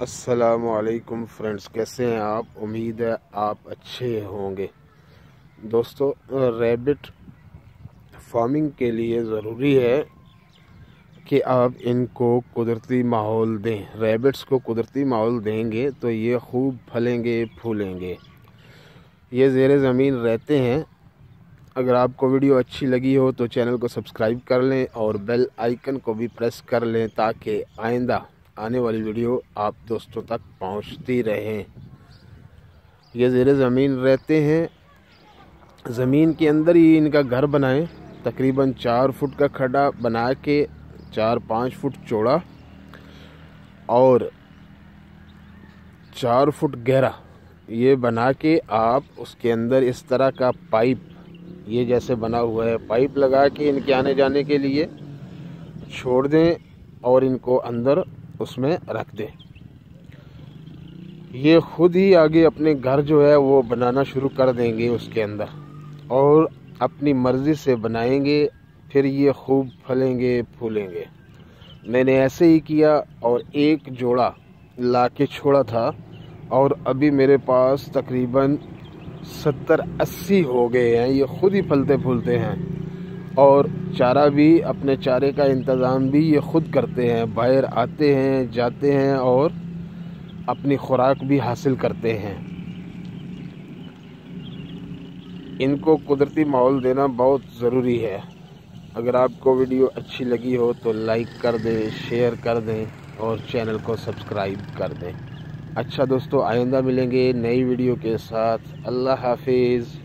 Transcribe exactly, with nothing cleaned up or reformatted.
अस्सलामुअलैकुम फ्रेंड्स, कैसे हैं आप। उम्मीद है आप अच्छे होंगे। दोस्तों, रैबिट फार्मिंग के लिए ज़रूरी है कि आप इनको कुदरती माहौल दें। रैबिट्स को कुदरती माहौल देंगे तो ये खूब फलेंगे फूलेंगे। ये ज़ेरे ज़मीन रहते हैं। अगर आपको वीडियो अच्छी लगी हो तो चैनल को सब्सक्राइब कर लें और बेल आइकन को भी प्रेस कर लें ताकि आइंदा आने वाली वीडियो आप दोस्तों तक पहुंचती रहें। ये ज़ेरे ज़मीन रहते हैं। ज़मीन के अंदर ही इनका घर बनाएं। तकरीबन चार फुट का खड्डा बना के चार पाँच फुट चौड़ा और चार फुट गहरा ये बना के आप उसके अंदर इस तरह का पाइप, ये जैसे बना हुआ है, पाइप लगा के इनके आने जाने के लिए छोड़ दें और इनको अंदर उसमें रख दें। ये खुद ही आगे अपने घर जो है वो बनाना शुरू कर देंगे उसके अंदर और अपनी मर्ज़ी से बनाएंगे। फिर ये खूब फलेंगे फूलेंगे। मैंने ऐसे ही किया और एक जोड़ा ला के छोड़ा था और अभी मेरे पास तकरीबन सत्तर अस्सी हो गए हैं। ये खुद ही फलते फूलते हैं और चारा भी, अपने चारे का इंतज़ाम भी ये खुद करते हैं। बाहर आते हैं, जाते हैं और अपनी खुराक भी हासिल करते हैं। इनको कुदरती माहौल देना बहुत ज़रूरी है। अगर आपको वीडियो अच्छी लगी हो तो लाइक कर दें, शेयर कर दें और चैनल को सब्सक्राइब कर दें। अच्छा दोस्तों, आइंदा मिलेंगे नई वीडियो के साथ। अल्लाह हाफिज़।